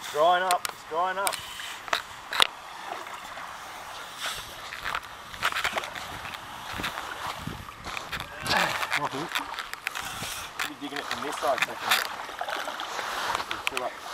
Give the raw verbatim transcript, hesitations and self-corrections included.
drying up, it's drying up. Maybe digging it from this side so I can fill up.